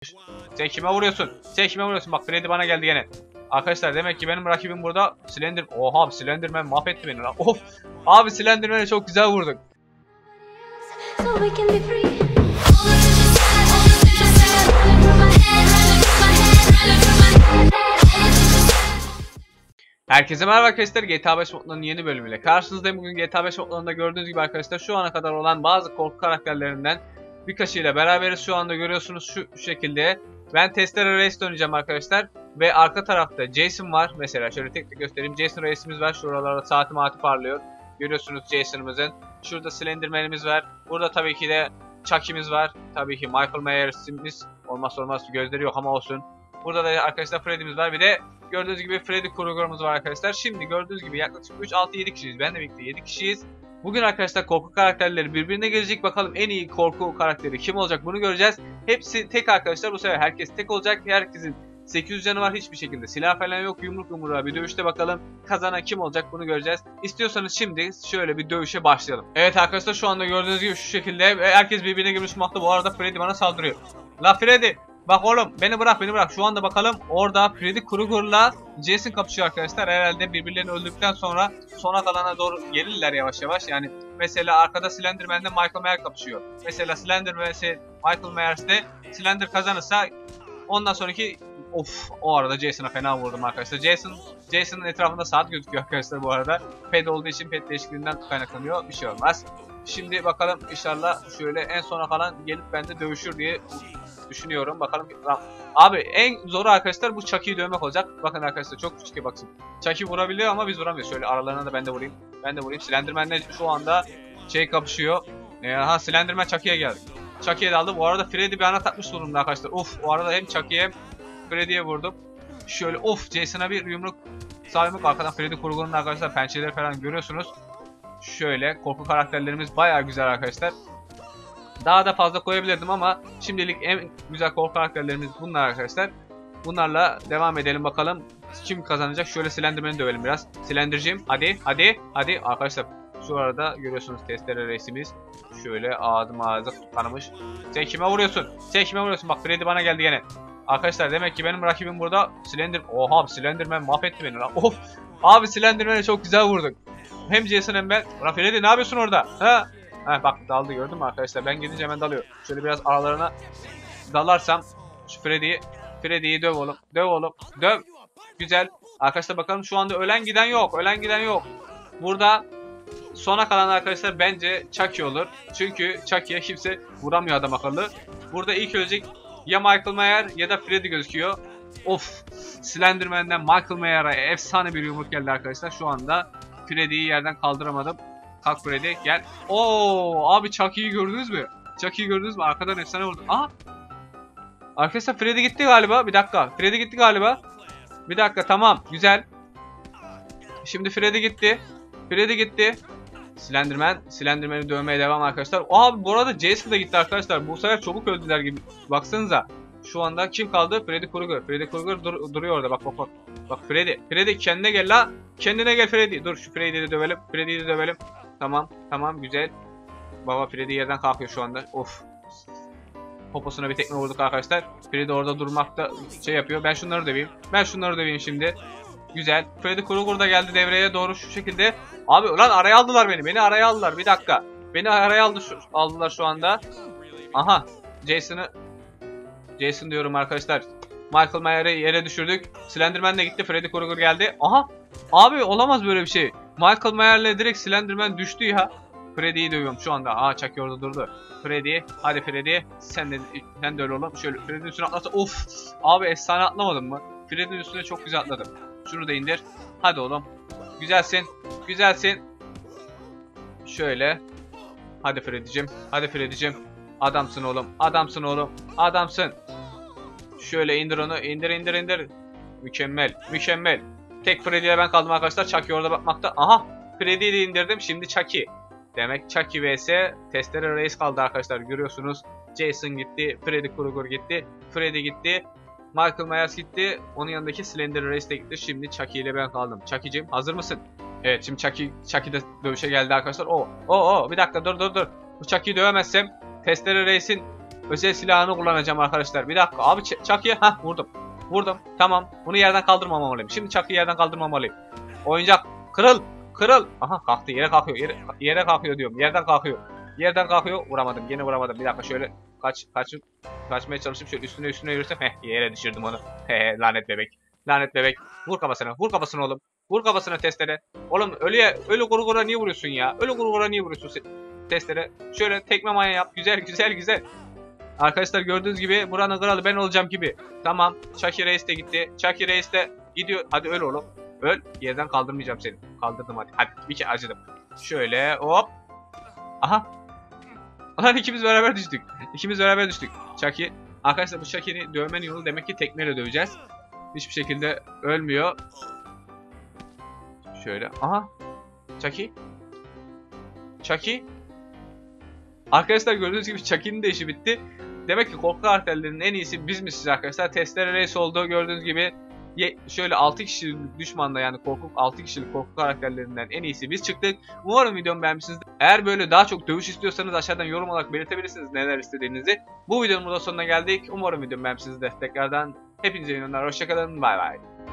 Sen kime vuruyorsun? Sen kime vuruyorsun? Bak Freddy bana geldi gene. Arkadaşlar demek ki benim rakibim burada Slender. Oha, Slenderman mahvetti beni lan. Of. Abi Slenderman'e çok güzel vurduk. Herkese merhaba arkadaşlar, GTA 5 modlarının yeni bölümüyle karşınızdayım. Bugün GTA 5 modlarında gördüğünüz gibi arkadaşlar şu ana kadar olan bazı korku karakterlerinden birkaçıyla beraberiz. Şu anda görüyorsunuz şu şekilde. Ben Testere Race oynayacağım arkadaşlar. Ve arka tarafta Jason var. Mesela şöyle tek tek göstereyim. Jason Race'imiz var. Şuralarda saati maati parlıyor. Görüyorsunuz Jason'ımızın. Şurada Slenderman'imiz var. Burada tabii ki de Chucky'miz var. Tabii ki Michael Myers'imiz. Olmazsa olmaz, gözleri yok ama olsun. Burada da arkadaşlar Freddy'miz var. Bir de gördüğünüz gibi Freddy Krueger'ımız var arkadaşlar. Şimdi gördüğünüz gibi yaklaşık 3, 6, 7 kişiyiz. Ben de birlikte 7 kişiyiz. Bugün arkadaşlar korku karakterleri birbirine gelecek. Bakalım en iyi korku karakteri kim olacak, bunu göreceğiz. Hepsi tek arkadaşlar, bu sefer herkes tek olacak. Herkesin 800 canı var, hiçbir şekilde silah falan yok. Yumruk yumruğa bir dövüşte bakalım kazanan kim olacak, bunu göreceğiz. İstiyorsanız şimdi şöyle bir dövüşe başlayalım. Evet arkadaşlar, şu anda gördüğünüz gibi şu şekilde herkes birbirine girmiş makta. Bu arada Freddy bana saldırıyor. La Freddy! Bak oğlum, beni bırak beni bırak. Şu anda bakalım orada Freddy Krueger'la Jason kapışıyor arkadaşlar. Herhalde birbirlerini öldürdükten sonra sona kalana doğru gelirler yavaş yavaş. Yani mesela arkada Slenderman'de Michael Myers kapışıyor. Mesela Slenderman Michael Myers'te Slender kazanırsa ondan sonraki o arada Jason'a fena vurdum arkadaşlar. Jason'ın etrafında saat gözüküyor arkadaşlar bu arada. Ped olduğu için ped değişikliğinden kaynaklanıyor. Bir şey olmaz. Şimdi bakalım inşallah şöyle en sona kalan gelip bende dövüşür diye düşünüyorum. Bakalım. Abi en zoru arkadaşlar bu Chucky'yi dövmek olacak. Bakın arkadaşlar çok küçük, baksın. Chucky vurabiliyor ama biz vuramıyoruz. Şöyle aralarına da ben de vurayım. Ben de vurayım. Slenderman'le şu anda kapışıyor. Slenderman Chucky'ye geldi. Chucky'ye daldı. Bu arada Freddy bir ana takmış durumda arkadaşlar. O arada hem Chucky'ye hem Freddy'ye vurdum. Şöyle Jason'a bir yumruk sağ yumruk. Arkadan Freddy Krueger'ın arkadaşlar pençeleri falan görüyorsunuz. Şöyle korku karakterlerimiz bayağı güzel arkadaşlar. Daha da fazla koyabilirdim ama şimdilik en güzel korku karakterlerimiz bunlar arkadaşlar. Bunlarla devam edelim bakalım kim kazanacak. Şöyle Slenderman'i dövelim biraz. Slender'cim hadi arkadaşlar. Şu arada görüyorsunuz Testere Race'imiz. Şöyle ağzı kanamış. Sen kime vuruyorsun? Sen kime vuruyorsun? Bak Freddy bana geldi gene. Arkadaşlar demek ki benim rakibim burada Oha, Slenderman mahvetti beni lan. Of. Abi Slenderman'e çok güzel vurduk. Hem Jason hem ben. Freddy ne yapıyorsun orada? Ha bak daldı, gördün mü arkadaşlar? Ben gidince hemen dalıyor. Şöyle biraz aralarına dalarsam şu Freddy'yi döv oğlum. Döv oğlum. Döv. Güzel. Arkadaşlar bakalım şu anda ölen giden yok. Burada sona kalan arkadaşlar bence Chucky olur. Çünkü Chucky'ye kimse vuramıyor adam akıllı. Burada ilk ölecek ya Michael Myers ya da Freddy gözüküyor. Slenderman'den Michael Myers'a efsane bir yumruk geldi arkadaşlar. Şu anda Freddy'yi yerden kaldıramadım. Kalk Freddy gel. Abi Chucky'yi gördünüz mü? Arkadan efsane vurdu. Aha. Arkadaşlar Freddy gitti galiba. Bir dakika. Freddy gitti galiba. Bir dakika, tamam. Güzel. Şimdi Freddy gitti. Slenderman'i dövmeye devam arkadaşlar. Abi bu arada Jason da gitti arkadaşlar. Bu sefer çabuk öldüler gibi. Baksanıza. Şu anda kim kaldı? Freddy Krueger duruyor orada. Bak. Bak Freddy kendine gel la. Kendine gel Freddy. Dur şu Freddy'yi de dövelim. Tamam güzel. Baba Freddy yerden kalkıyor şu anda. Poposuna bir tekme vurduk arkadaşlar. Freddy orada durmakta yapıyor. Ben şunları döveyim şimdi. Güzel. Freddy Krueger da geldi devreye doğru şu şekilde. Abi lan araya aldılar beni. Bir dakika. Beni araya aldılar şu anda. Aha. Jason diyorum arkadaşlar. Michael Myers'ı yere düşürdük. Slenderman de gitti. Freddy Krueger geldi. Aha. Abi olamaz böyle bir şey. Michael Myers'le direkt Slenderman düştü ya. Freddy'yi dövüyorum şu anda. Chucky orada durdu. Freddy. Hadi Freddy. Sen de öyle oğlum. Şöyle Freddy'nin üstüne atlarsa. Abi efsane atlamadım mı? Freddy'nin üstüne çok güzel atladım. Şunu da indir. Hadi oğlum. Güzelsin. Şöyle. Hadi Freddy'cim. Adamsın oğlum. Şöyle indir onu. İndir. Mükemmel. Tek Freddy'yle ben kaldım arkadaşlar. Chucky orada bakmakta. Aha. Freddy'yi de indirdim. Şimdi Chucky. Demek Chucky vs Testere Race kaldı arkadaşlar. Görüyorsunuz. Jason gitti. Freddy Krueger gitti. Freddy gitti. Michael Myers gitti. Onun yanındaki Slender Race de gitti. Şimdi Chucky ile ben kaldım. Chucky'cim hazır mısın? Evet, şimdi Chucky de dövüşe geldi arkadaşlar. Bir dakika dur. Bu Chucky'yi dövemezsem Testere Race'in özel silahını kullanacağım arkadaşlar. Bir dakika abi, Chucky'ye vurdum. Vurdum. Tamam. Bunu yerden kaldırmamalıyım. Şimdi Chucky'yi yerden kaldırmamalıyım. Oyuncak kırıl. Kırıl. Aha kalktı. Yere kalkıyor. Yere kalkıyor diyorum. Yerden kalkıyor. Yerden kalkıyor. Vuramadım. Yine vuramadım. Bir dakika şöyle kaçmaya çalışıp şöyle üstüne yürürsem. Yere düşürdüm onu. Lanet bebek. Lanet bebek. Vur kafasına. Vur kafasına oğlum. Vur kafasına testere. Oğlum ölü gurgura niye vuruyorsun ya? Ölü gurgura niye vuruyorsun testere? Şöyle tekme manya yap. Güzel. Arkadaşlar gördüğünüz gibi buranın kralı ben olacağım gibi. Tamam. Chucky Reis de gitti. Chucky Reis de gidiyor. Hadi öl oğlum. Öl. Yerden kaldırmayacağım seni. Kaldırdım hadi. Hadi bir kere acıdım. Şöyle hop. Aha. Lan ikimiz beraber düştük. Chucky. Arkadaşlar bu Chucky'ni dövmenin yolu demek ki tekmeyle döveceğiz. Hiçbir şekilde ölmüyor. Şöyle. Aha. Chucky. Arkadaşlar gördüğünüz gibi Chucky'nin de işi bitti. Demek ki korku karakterlerinin en iyisi bizmişiz arkadaşlar. Testere Reis oldu gördüğünüz gibi. Şöyle 6 kişilik düşmanda yani 6 kişilik korku karakterlerinden en iyisi biz çıktık. Umarım videomu beğenmişsinizdir. Eğer böyle daha çok dövüş istiyorsanız aşağıdan yorum olarak belirtebilirsiniz neler istediğinizi. Bu videonun burada sonuna geldik. Umarım videomu beğenmişsinizdir. Tekrardan hepinize iyi günler. Hoşçakalın. Bay bay.